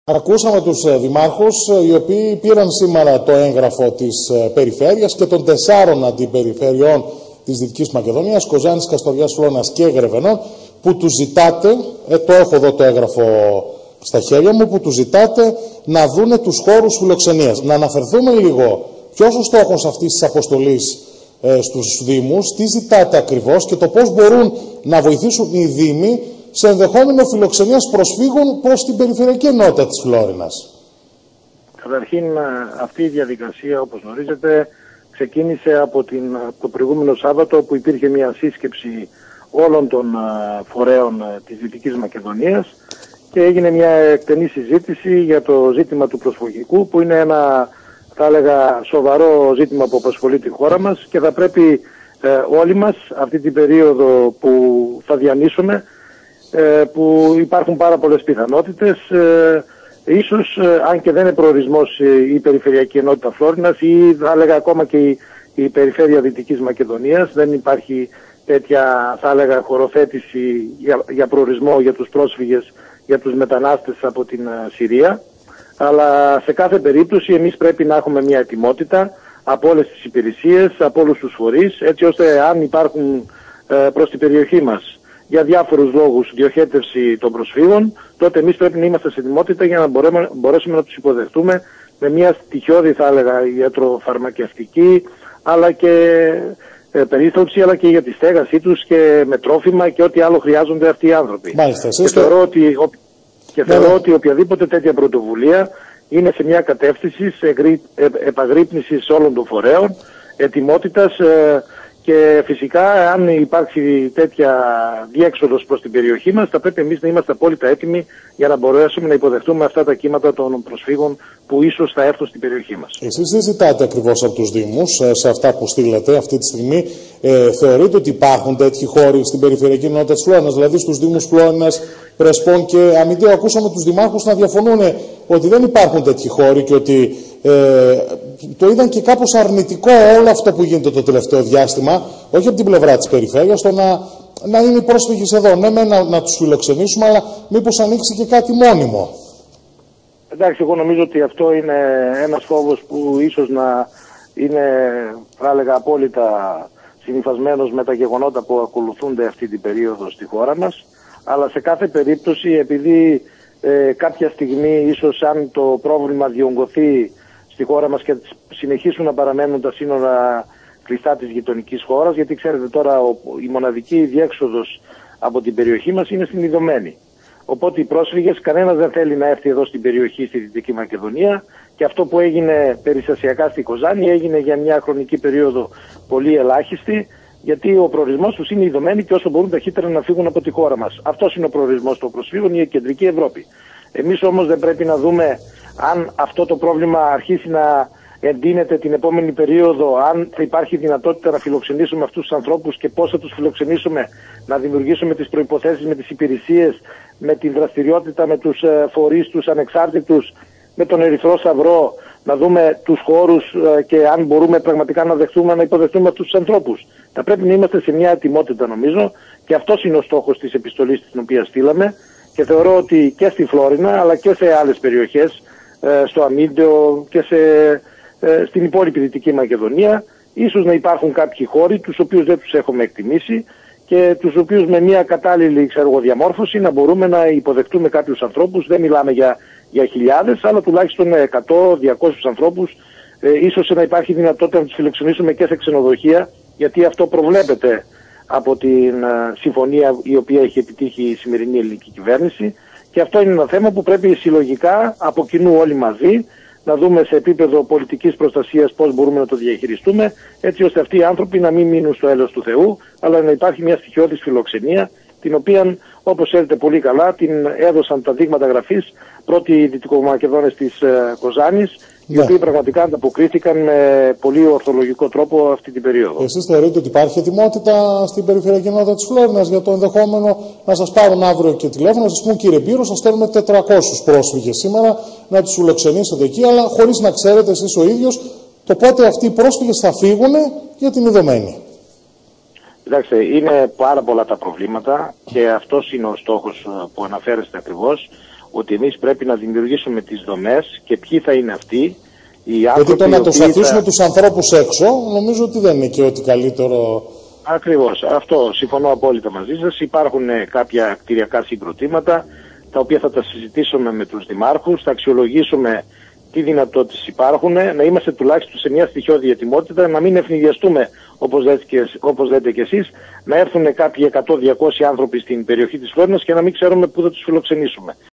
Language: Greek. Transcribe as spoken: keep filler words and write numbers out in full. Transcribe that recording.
Ακούσαμε τους δημάρχους, οι οποίοι πήραν σήμερα το έγγραφο της περιφέρειας και των τεσσάρων αντιπεριφερειών της Δυτικής Μακεδονίας, Κοζάνης, Καστοριάς, Φλόρνας και Γρεβενών, που τους ζητάτε, ε, το έχω εδώ το έγγραφο στα χέρια μου, που τους ζητάτε να δούνε τους χώρους φιλοξενίας. Να αναφερθούμε λίγο ποιος ο στόχος αυτής της αποστολής ε, στους Δήμους, τι ζητάτε ακριβώς και το πώς μπορούν να βοηθήσουν οι Δήμοι σε ενδεχόμενο φιλοξενίας προσφύγων προς την περιφερειακή ενότητα της Φλόρινας. Καταρχήν, αυτή η διαδικασία, όπως γνωρίζετε, ξεκίνησε από, την, από το προηγούμενο Σάββατο, που υπήρχε μια σύσκεψη όλων των φορέων της Δυτικής Μακεδονίας και έγινε μια εκτενή συζήτηση για το ζήτημα του προσφυγικού, που είναι ένα, θα έλεγα, σοβαρό ζήτημα που απασχολεί τη χώρα μας και θα πρέπει ε, όλοι μας αυτή την περίοδο που θα διανύσουμε, ε, που υπάρχουν πάρα πολλές πιθανότητες, ε, ίσως, ε, αν και δεν είναι προορισμός ε, η Περιφερειακή Ενότητα Φλόρινας ή θα έλεγα ακόμα και η, η Περιφέρεια Δυτικής Μακεδονίας, δεν υπάρχει τέτοια, θα έλεγα, χωροθέτηση για, για προορισμό για τους πρόσφυγες, για τους μετανάστες από την uh, Συρία, αλλά σε κάθε περίπτωση εμείς πρέπει να έχουμε μια ετοιμότητα από όλες τις υπηρεσίες, από όλους τους φορείς, έτσι ώστε αν υπάρχουν uh, προς την περιοχή μας για διάφορους λόγους διοχέτευση των προσφύγων, τότε εμείς πρέπει να είμαστε σε ετοιμότητα για να μπορέσουμε, μπορέσουμε να τους υποδεχτούμε με μια στοιχειώδη, θα έλεγα, ιατροφαρμακευτική, αλλά και ε, περίθαλψη, αλλά και για τη στέγασή τους και με τρόφιμα και ό,τι άλλο χρειάζονται αυτοί οι άνθρωποι. Μάλιστα, και θεωρώ, ότι, ο, και θεωρώ ναι. ότι οποιαδήποτε τέτοια πρωτοβουλία είναι σε μια κατεύθυνση σε εγρή, ε, επαγρύπνησης όλων των φορέων, ετοιμότητας, ε, και φυσικά αν υπάρξει τέτοια διέξοδος προς την περιοχή μας, θα πρέπει εμείς να είμαστε απόλυτα έτοιμοι για να μπορέσουμε να υποδεχτούμε αυτά τα κύματα των προσφύγων που ίσως θα έρθουν στην περιοχή μας. Εσείς δεν ζητάτε ακριβώς από τους Δήμους, σε αυτά που στείλατε αυτή τη στιγμή, ε, θεωρείτε ότι υπάρχουν τέτοιοι χώροι στην Περιφερειακή Ενότητα της Φλόρινας, δηλαδή στους Δήμους Φλόρινας, Πρεσπών και Αμυντίου? Ακούσαμε τους δημάρχους να διαφωνούν ότι δεν υπάρχουν τέτοιοι χώροι και ότι ε, το είδαν και κάπως αρνητικό όλο αυτό που γίνεται το τελευταίο διάστημα, όχι από την πλευρά της περιφέρειας, το να, να είναι οι πρόσφυγες εδώ. Ναι, με, να, να τους φιλοξενήσουμε, αλλά μήπως ανοίξει και κάτι μόνιμο. Εντάξει, εγώ νομίζω ότι αυτό είναι ένας φόβος που ίσως να είναι, θα έλεγα, απόλυτα συνυφασμένος με τα γεγονότα που ακολουθούνται αυτή την περίοδο στη χώρα μας. Αλλά σε κάθε περίπτωση, επειδή ε, κάποια στιγμή ίσως αν το πρόβλημα διονγκωθεί στη χώρα μας και συνεχίσουν να παραμένουν τα σύνορα κλειστά της γειτονικής χώρας, γιατί ξέρετε τώρα ο, η μοναδική διέξοδος από την περιοχή μας είναι στην Ιδωμένη. Οπότε οι πρόσφυγες, κανένας δεν θέλει να έρθει εδώ στην περιοχή, στη Δυτική Μακεδονία, και αυτό που έγινε περιστασιακά στη Κοζάνη έγινε για μια χρονική περίοδο πολύ ελάχιστη, γιατί ο προορισμός τους είναι η Ιδωμένη και όσο μπορούν ταχύτερα να φύγουν από τη χώρα μας. Αυτός είναι ο προορισμός των προσφύγων, η Κεντρική Ευρώπη. Εμείς όμως δεν πρέπει να δούμε αν αυτό το πρόβλημα αρχίσει να εντείνεται την επόμενη περίοδο, αν θα υπάρχει δυνατότητα να φιλοξενήσουμε αυτούς τους ανθρώπους και πώς θα τους φιλοξενήσουμε, να δημιουργήσουμε τις προϋποθέσεις με τις υπηρεσίες, με την δραστηριότητα, με τους φορείς τους ανεξάρτητους, με τον Ερυθρό Σταυρό, να δούμε τους χώρους και αν μπορούμε πραγματικά να δεχτούμε, να υποδεχτούμε αυτούς τους ανθρώπους. Θα πρέπει να είμαστε σε μια ετοιμότητα, νομίζω, και αυτός είναι ο στόχος της επιστολής την οποία στείλαμε, και θεωρώ ότι και στη Φλόρινα αλλά και σε άλλες περιοχές, στο Αμύντεο και σε, στην υπόλοιπη Δυτική Μακεδονία, ίσως να υπάρχουν κάποιοι χώροι τους οποίους δεν τους έχουμε εκτιμήσει και τους οποίους με μια κατάλληλη, ξέρω, διαμόρφωση να μπορούμε να υποδεχτούμε κάποιους ανθρώπους. Δεν μιλάμε για, για χιλιάδες, αλλά τουλάχιστον εκατό με διακόσιους ανθρώπους, ε, ίσως να υπάρχει δυνατότητα να τους φιλοξενήσουμε και σε ξενοδοχεία, γιατί αυτό προβλέπεται από την uh, συμφωνία η οποία έχει επιτύχει η σημερινή ελληνική κυβέρνηση, και αυτό είναι ένα θέμα που πρέπει συλλογικά από κοινού όλοι μαζί να δούμε σε επίπεδο πολιτικής προστασίας πώς μπορούμε να το διαχειριστούμε, έτσι ώστε αυτοί οι άνθρωποι να μην μείνουν στο έλεος του Θεού, αλλά να υπάρχει μια στοιχειώδης φιλοξενία, την οποία, όπως ξέρετε πολύ καλά, την έδωσαν τα δείγματα γραφής πρώτοι οι Δυτικομακεδόνες της uh, Κοζάνης, οι ναι. οποίοι πραγματικά ανταποκρίθηκαν με πολύ ορθολογικό τρόπο αυτή την περίοδο. Εσείς θεωρείτε ότι υπάρχει ετοιμότητα στην Περιφερειακή Ενότητα της Φλόρινας για το ενδεχόμενο να σας πάρουν αύριο και τηλέφωνο, να σας πούν, κύριε Μπύρο, σας στέλνουμε τετρακόσιους πρόσφυγες σήμερα, να τους φιλοξενήσετε εκεί, αλλά χωρίς να ξέρετε εσείς ο ίδιος το πότε αυτοί οι πρόσφυγες θα φύγουν για την Ιδωμένη? Κοιτάξτε, είναι πάρα πολλά τα προβλήματα και αυτός είναι ο στόχος που αναφέρεστε ακριβώς, ότι εμείς πρέπει να δημιουργήσουμε τις δομές και ποιοι θα είναι αυτοί. Γιατί το να τους αφήσουμε θα... τους ανθρώπους έξω, νομίζω ότι δεν είναι και ό,τι καλύτερο. Ακριβώς. Αυτό συμφωνώ απόλυτα μαζί σας. Υπάρχουν ε, κάποια κτηριακά συγκροτήματα, τα οποία θα τα συζητήσουμε με τους δημάρχους, θα αξιολογήσουμε τι δυνατότητες υπάρχουν, να είμαστε τουλάχιστον σε μια στοιχειώδη ετοιμότητα, να μην ευνηδιαστούμε, όπως λέτε, και, όπως λέτε και εσείς, να έρθουν κάποιοι εκατό με διακόσιοι άνθρωποι στην περιοχή της Φλόρινας και να μην ξέρουμε πού θα τους φιλοξενήσουμε.